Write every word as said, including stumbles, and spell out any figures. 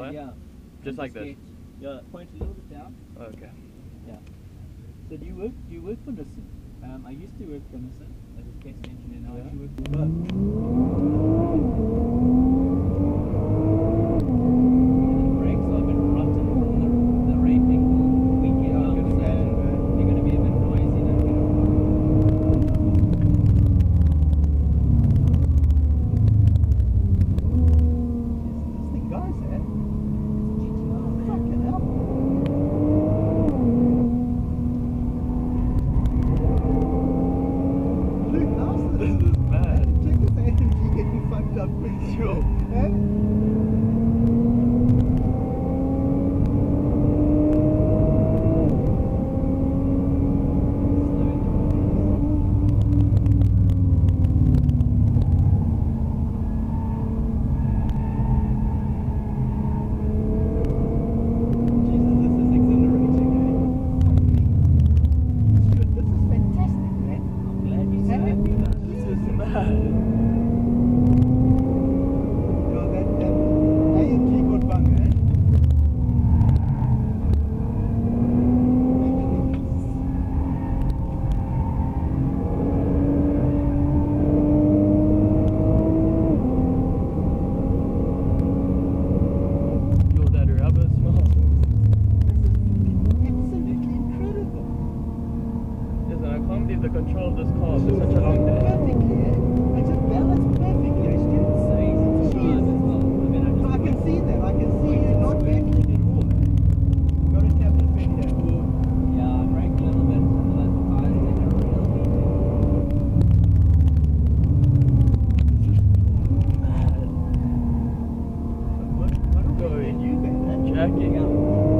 eh? Yeah. Just like this? Yeah, point a little bit down. Okay. Yeah. So do you work, do you work for Nissan? Um, I used to work for Nissan as a test engineer, now Yeah. I work for both. The control of this car for such a long day. Perfectly, eh? I just balanced perfectly. I stood so easy to see as well. I mean, I, just I can see that. I can see you not battling at all. Eh? Got to tap the fender. Yeah, I brake a little bit and let the tires take a real beating. What, what are we doing? You then? Jacking up.